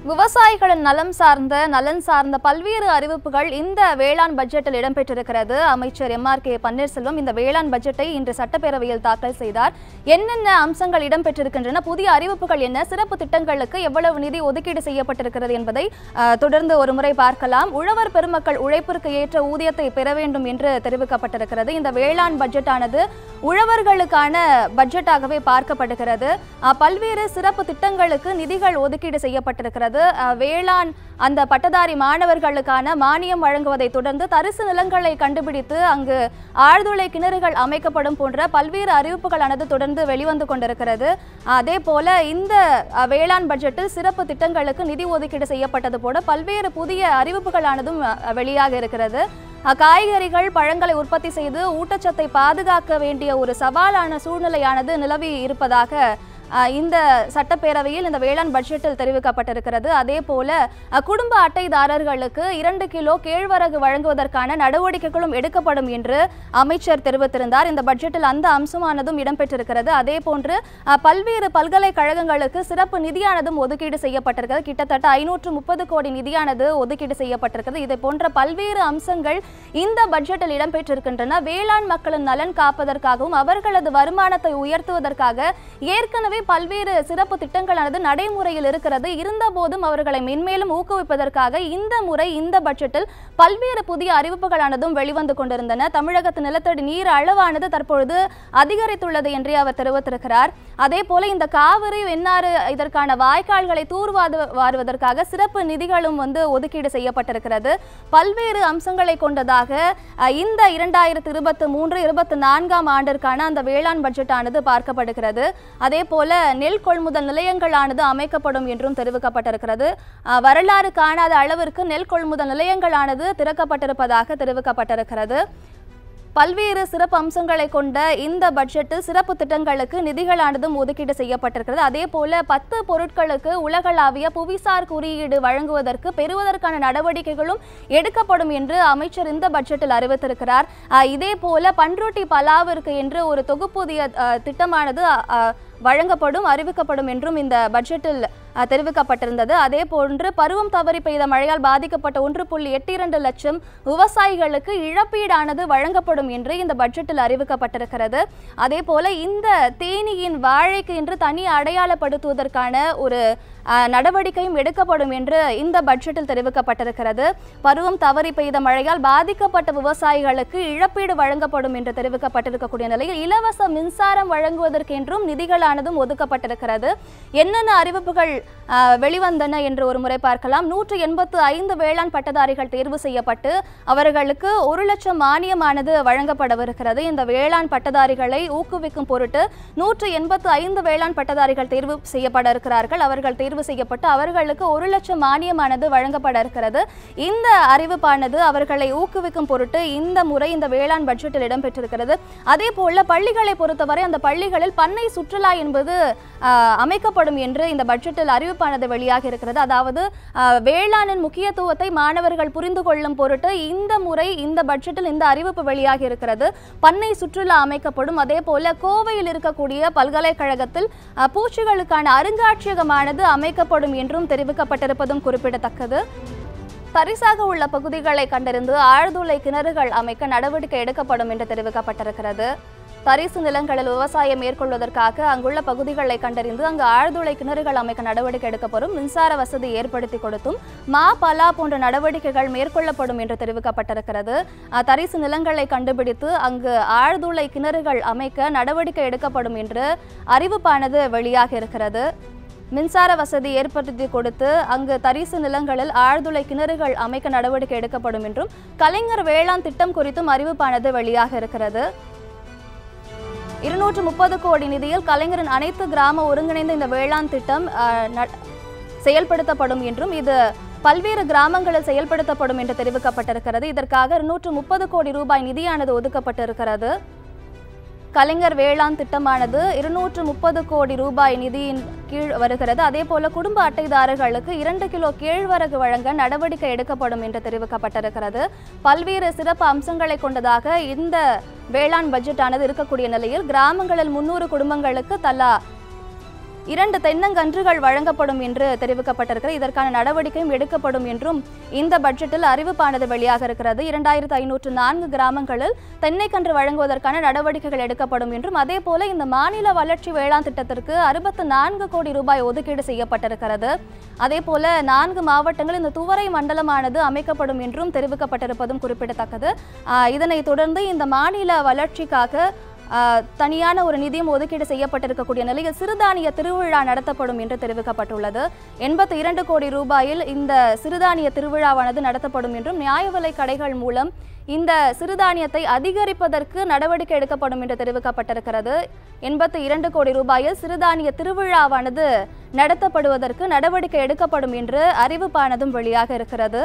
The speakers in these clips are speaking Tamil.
விவசாயிகளின் நலன் சார்ந்த பல்வேறு அறிவிப்புகள் இந்த வேளாண் பட்ஜெட்டில் இடம்பெற்றிருக்கிறது. அமைச்சர் எம்.ஆர்.கே. பன்னீர்செல்வம் இந்த வேளாண் பட்ஜெட்டை இன்று சட்டப்பேரவையில் தாக்கல் செய்தார். என்னென்ன அம்சங்கள் இடம்பெற்றிருக்கின்றன, புதிய அறிவிப்புகள் என்ன, சிறப்பு திட்டங்களுக்கு எவ்வளவு நிதி ஒதுக்கீடு செய்யப்பட்டிருக்கிறது என்பதை தொடர்ந்து ஒருமுறை பார்க்கலாம். உழவர் பெருமக்கள் உழைப்பிற்கு ஏற்ற ஊதியத்தை பெற வேண்டும் என்று தெரிவிக்கப்பட்டிருக்கிறது. இந்த வேளாண் பட்ஜெட்டானது உழவர்களுக்கான பட்ஜெட்டாகவே பார்க்கப்படுகிறது. பல்வேறு சிறப்பு திட்டங்களுக்கு நிதிகள் ஒதுக்கீடு செய்யப்பட்டிருக்கிறது. வேளாண் அந்த பட்டதாரி மாணவர்களுக்கான மானியம் வழங்குவதை தொடர்ந்து தரிசு நிலங்களை கண்டுபிடித்து அங்கு ஆழ்துளை கிணறுகள் அமைக்கப்படும் போன்ற பல்வேறு அறிவிப்புகளானது தொடர்ந்து வெளிவந்து கொண்டிருக்கிறது. அதே போல இந்த வேளாண் பட்ஜெட்டில் சிறப்பு திட்டங்களுக்கு நிதி ஒதுக்கீடு செய்யப்பட்டது போல பல்வேறு புதிய அறிவிப்புகளானதும் வெளியாக இருக்கிறது. காய்கறிகள் பழங்களை உற்பத்தி செய்து ஊட்டச்சத்தை பாதுகாக்க வேண்டிய ஒரு சவாலான சூழ்நிலையானது நிலவி இருப்பதாக இந்த சட்டப்பேரவையில் இந்த வேளாண் பட்ஜெட்டில் தெரிவிக்கப்பட்டிருக்கிறது. அதே போல குடும்ப அட்டைதாரர்களுக்கு 2 கிலோ கேழ்வரகு வழங்குவதற்கான நடவடிக்கைகளும் எடுக்கப்படும் என்று அமைச்சர் தெரிவித்திருந்தார். இந்த பட்ஜெட்டில் அந்த அம்சமானதும் இடம்பெற்றிருக்கிறது. அதே போன்று பல்வேறு பல்கலைக்கழகங்களுக்கு சிறப்பு நிதியானதும் ஒதுக்கீடு செய்யப்பட்டிருக்கிறது. கிட்டத்தட்ட 530 கோடி நிதியானது ஒதுக்கீடு செய்யப்பட்டிருக்கிறது. இதை போன்ற பல்வேறு அம்சங்கள் இந்த பட்ஜெட்டில் இடம்பெற்றிருக்கின்றன. வேளாண் மக்களின் நலன் காப்பதற்காகவும் அவர்களது வருமானத்தை உயர்த்துவதற்காக ஏற்கனவே பல்வேறு சிறப்பு திட்டங்களானது நடைமுறையில் இருக்கிறது. இருந்த போதும் அவர்களை மென்மேலும் ஊக்குவிப்பதற்காக இந்த முறை இந்த பட்ஜெட்டில் பல்வேறு புதிய அறிவிப்புகளானதும் வெளிவந்து கொண்டிருந்தன. தமிழகத்தின் நிலத்தடி நீர் அளவானது தற்பொழுது அதிகரித்துள்ளது என்றே அவர் தெரிவித்திருக்கிறார். அதே போல இந்த காவிரி வெண்ணாறு இதற்கான வாய்க்கால்களை தூர்வாருவதற்காக சிறப்பு நிதிகளும் ஒதுக்கீடு செய்யப்பட்டிருக்கிறது. பல்வேறு அம்சங்களை கொண்டதாக இந்த 2023-24 ஆண்டிற்கான அந்த வேளாண் பட்ஜெட் ஆனது பார்க்கப்படுகிறது. அதே போல நெல் கொள்முதல் நிலையங்களானது அமைக்கப்படும் என்றும் தெரிவிக்கப்பட்டிருக்கிறது. வரலாறு காணாத அளவிற்கு நெல் கொள்முதல் நிலையங்களானது திறக்கப்பட்டிருப்பதாக தெரிவிக்கப்பட்டிருக்கிறது. பல்வேறு சிறப்பு அம்சங்களை கொண்ட இந்த பட்ஜெட்டில் சிறப்பு திட்டங்களுக்கு நிதிகளானதும் ஒதுக்கீடு செய்யப்பட்டிருக்கிறது. அதே போல 10 பொருட்களுக்கு உலகளாவிய புவிசார் குறியீடு பெறுவதற்கான நடவடிக்கைகளும் எடுக்கப்படும் என்று அமைச்சர் இந்த பட்ஜெட்டில் அறிவித்திருக்கிறார். இதே போல பன்ருட்டி பலாவிற்கு என்று ஒரு தொகுப்பூதிய திட்டமானது அறிவிக்கப்படும் என்றும் இந்த பட்ஜெட்டில் தெரிவிக்கப்பட்டிருந்தது. அதே போன்று பருவம் தவறி பெய்த மழையால் பாதிக்கப்பட்ட 1.82 லட்சம் விவசாயிகளுக்கு இழப்பீடானது வழங்கப்படும் என்று இந்த பட்ஜெட்டில் அறிவிக்கப்பட்டிருக்கிறது. அதே போல இந்த தேனியின் வாழைக்கு என்று தனி அடையாளப்படுத்துவதற்கான ஒரு நடவடிக்கையும் எடுக்கப்படும் என்று இந்த பட்ஜெட்டில் தெரிவிக்கப்பட்டிருக்கிறது. பருவம் தவறி பெய்த மழையால் பாதிக்கப்பட்ட விவசாயிகளுக்கு இழப்பீடு வழங்கப்படும் என்று தெரிவிக்கப்பட்டிருக்கக்கூடிய நிலையில் இலவச மின்சாரம் வழங்குவதற்கென்றும் நிதிகளானதும் ஒதுக்கப்பட்டிருக்கிறது. என்னென்ன அறிவிப்புகள் வெளிவந்தன என்று ஒரு முறை பார்க்கலாம். 185 வேளாண் பட்டதாரிகள் தேர்வு செய்யப்பட்டு அவர்களுக்கு 1 லட்சம் மானியமானது வழங்கப்படவிருக்கிறது. இந்த வேளாண் பட்டதாரிகளை ஊக்குவிக்கும் பொருட்டு 185 வேளாண் பட்டதாரிகள் தேர்வு செய்யப்பட இருக்கிறார்கள். அவர்கள் தேர்வு செய்யப்பட்டு அவர்களுக்கு 1 லட்சம் மானியமானது வழங்கப்பட இருக்கிறது. இந்த அறிவிப்பானது அவர்களை ஊக்குவிக்கும் பொருட்டு இந்த முறை இந்த வேளாண் பட்ஜெட்டில் இடம்பெற்றிருக்கிறது. அதே போல பள்ளிகளை பொறுத்தவரை அந்த பள்ளிகளில் பண்ணை சுற்றுலா என்பது அமைக்கப்படும் என்று இந்த பட்ஜெட்டில் அறிவிப்பானது வெளியாக இருக்கிறது. அதாவது வேளாணின் முக்கியத்துவத்தை மாணவர்கள் புரிந்து கொள்ளும் பொருட்டு இந்த முறை இந்த பட்ஜெட்டில் இந்த அறிவிப்பு வெளியாக இருக்கிறது. பண்ணை சுற்றுலா அமைக்கப்படும். அதே போல கோவையில் இருக்கக்கூடிய பல்கலைக்கழகத்தில் பூச்சிகளுக்கான அருங்காட்சியகமானது அமைக்கப்படும் என்றும் தெரிவிக்கப்பட்டிருப்பதும் குறிப்பிடத்தக்கது. தரிசாக உள்ள பகுதிகளை கண்டறிந்து ஆழ்துளை கிணறுகள் அமைக்க நடவடிக்கை எடுக்கப்படும் என்று தெரிவிக்கப்பட்டிருக்கிறது. தரிசு நிலங்களில் விவசாயம் மேற்கொள்வதற்காக அங்குள்ள பகுதிகளை கண்டறிந்து அங்கு ஆழ்துளை கிணறுகள் அமைக்க நடவடிக்கை எடுக்கப்படும். மின்சார வசதி ஏற்படுத்தி கொடுத்தும் பலா போன்ற நடவடிக்கைகள் மேற்கொள்ளப்படும் என்று தெரிவிக்கப்பட்டிருக்கிறது. தரிசு நிலங்களை கண்டுபிடித்து அங்கு ஆழ்துளை கிணறுகள் அமைக்க நடவடிக்கை எடுக்கப்படும் என்று அறிவிப்பானது வெளியாக இருக்கிறது. மின்சார வசதி ஏற்படுத்தி கொடுத்து அங்கு தரிசு நிலங்களில் ஆழ்துளை கிணறுகள் அமைக்க நடவடிக்கை எடுக்கப்படும் என்றும் கலைஞர் வேளாண் திட்டம் குறித்தும் அறிவிப்பானது வெளியாக இருக்கிறது. 230 கோடி நிதியில் கலைஞரின் அனைத்து கிராம ஒருங்கிணைந்த இந்த வேளாண் திட்டம் செயல்படுத்தப்படும் என்றும் இது பல்வேறு கிராமங்களில் செயல்படுத்தப்படும் என்று தெரிவிக்கப்பட்டிருக்கிறது. இதற்காக 230 கோடி ரூபாய் நிதியானது ஒதுக்கப்பட்டிருக்கிறது. கலைஞர் வேளாண் திட்டமானது 230 கோடி ரூபாய் நிதியின் கீழ் வருகிறது. அதே போல குடும்ப அட்டைதாரர்களுக்கு 2 கிலோ கேழ்வரகு வழங்க நடவடிக்கை எடுக்கப்படும் என்று தெரிவிக்கப்பட்டிருக்கிறது. பல்வேறு சிறப்பு அம்சங்களை கொண்டதாக இந்த வேளாண் பட்ஜெட் ஆனது இருக்கக்கூடிய நிலையில் கிராமங்களில் 300 குடும்பங்களுக்கு தலா 2 தென்னங்கன்றுகள் வழங்கப்படும் என்று தெரிவிக்கப்பட்டிருக்கிறது. இதற்கான நடவடிக்கையும் எடுக்கப்படும் என்றும் இந்த பட்ஜெட்டில் அறிவிப்பானது வெளியாக இருக்கிறது. 2504 கிராமங்களில் தென்னைக்கன்று வழங்குவதற்கான நடவடிக்கைகள் எடுக்கப்படும் என்றும், அதே போல இந்த மாநில வளர்ச்சி வேளாண் திட்டத்திற்கு 64 கோடி ரூபாய் ஒதுக்கீடு செய்யப்பட்டிருக்கிறது. அதே போல 4 மாவட்டங்கள் இந்த துவரை மண்டலமானது அமைக்கப்படும் என்றும் தெரிவிக்கப்பட்டிருப்பதும் குறிப்பிடத்தக்கது. இதனைத் தொடர்ந்து இந்த மாநில வளர்ச்சிக்காக தனியான ஒரு நிதியும் ஒதுக்கீடு செய்யப்பட்டிருக்கக்கூடிய நிலையில் சிறுதானிய திருவிழா நடத்தப்படும் என்று தெரிவிக்கப்பட்டுள்ளது. 82 கோடி ரூபாயில் இந்த சிறுதானிய திருவிழாவானது நடத்தப்படும் என்றும், நியாய விலை கடைகள் மூலம் இந்த சிறுதானியத்தை அதிகரிப்பதற்கு நடவடிக்கை எடுக்கப்படும் என்று தெரிவிக்கப்பட்டிருக்கிறது. 82 கோடி ரூபாயில் சிறுதானிய திருவிழாவானது நடத்தப்படுவதற்கு நடவடிக்கை எடுக்கப்படும் என்று அறிவிப்பானதும் வெளியாக இருக்கிறது.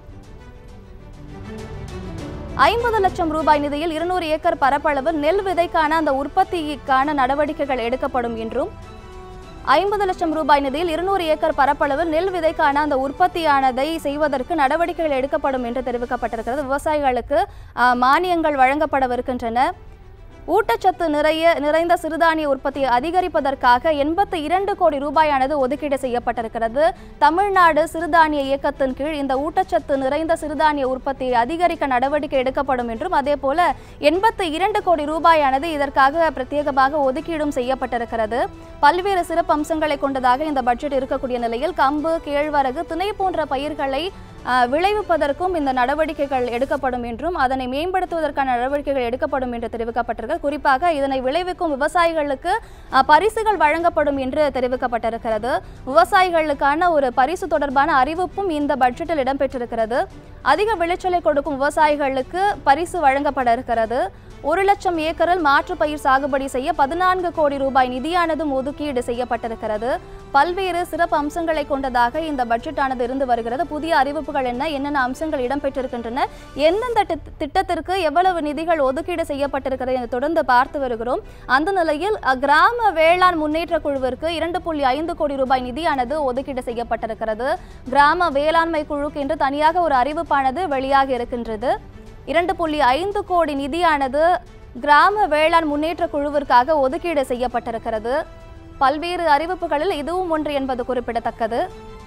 50 லட்சம் ரூபாய் நிதியில் 200 ஏக்கர் பரப்பளவு நெல் விதைக்கான அந்த உற்பத்திக்கான நடவடிக்கைகள் எடுக்கப்படும் என்றும், 50 லட்சம் ரூபாய் நிதியில் 200 ஏக்கர் பரப்பளவு நெல் விதைக்கான அந்த உற்பத்தியானதை செய்வதற்கு நடவடிக்கைகள் எடுக்கப்படும் என்று தெரிவிக்கப்பட்டிருக்கிறது. விவசாயிகளுக்கு மானியங்கள் வழங்கப்படவிருக்கின்றன. ஊட்டச்சத்து நிறைந்த சிறுதானிய உற்பத்தியை அதிகரிப்பதற்காக 82 கோடி ரூபாயானது ஒதுக்கீடு செய்யப்பட்டிருக்கிறது. தமிழ்நாடு சிறுதானிய இயக்கத்தின் கீழ் இந்த ஊட்டச்சத்து நிறைந்த சிறுதானிய உற்பத்தியை அதிகரிக்க நடவடிக்கை எடுக்கப்படும் என்றும், அதே போல 82 கோடி ரூபாயானது இதற்காக பிரத்யேகமாக ஒதுக்கீடும் செய்யப்பட்டிருக்கிறது. பல்வேறு சிறப்பு அம்சங்களை கொண்டதாக இந்த பட்ஜெட் இருக்கக்கூடிய நிலையில் கம்பு, கேழ்வரகு, திணை போன்ற பயிர்களை விளைவிப்பதற்கும் இந்த நடவடிக்கைகள் எடுக்கப்படும் என்றும், அதனை மேம்படுத்துவதற்கான நடவடிக்கைகள் எடுக்கப்படும் என்று தெரிவிக்கப்பட்டிருக்கிறது. குறிப்பாக இதனை விளைவிக்கும் விவசாயிகளுக்கு பரிசுகள் வழங்கப்படும் என்று தெரிவிக்கப்பட்டிருக்கிறது. விவசாயிகளுக்கான ஒரு பரிசு தொடர்பான அறிவிப்பும் இந்த பட்ஜெட்டில் இடம்பெற்றிருக்கிறது. அதிக விளைச்சலை கொடுக்கும் விவசாயிகளுக்கு பரிசு வழங்கப்பட இருக்கிறது. 1 லட்சம் ஏக்கரில் மாற்று பயிர் சாகுபடி செய்ய 14 கோடி ரூபாய் நிதியானதும் ஒதுக்கீடு செய்யப்பட்டிருக்கிறது. பல்வேறு சிறப்பு அம்சங்களை கொண்டதாக இந்த பட்ஜெட்டானது இருந்து வருகிறது. புதிய அறிவிப்புகள் என்னென்ன அம்சங்கள் இடம்பெற்றிருக்கின்றன, எந்தெந்த திட்டத்திற்கு எவ்வளவு நிதிகள் ஒதுக்கீடு செய்யப்பட்டிருக்கிறது என்று தொடர்ந்து பார்த்து வருகிறோம். அந்த நிலையில் கிராம வேளாண் முன்னேற்ற குழுவிற்கு 2.5 கோடி ரூபாய் நிதியானது ஒதுக்கீடு செய்யப்பட்டிருக்கிறது. கிராம வேளாண்மை குழுக்கு என்று தனியாக ஒரு அறிவிப்பானது வெளியாக இருக்கின்றது. 2.5 கோடி நிதியானது கிராம வேளாண் முன்னேற்ற குழுவிற்காக ஒதுக்கீடு செய்யப்பட்டிருக்கிறது. பல்வேறு அறிவிப்புகளில் இதுவும் ஒன்று என்பது குறிப்பிடத்தக்கது.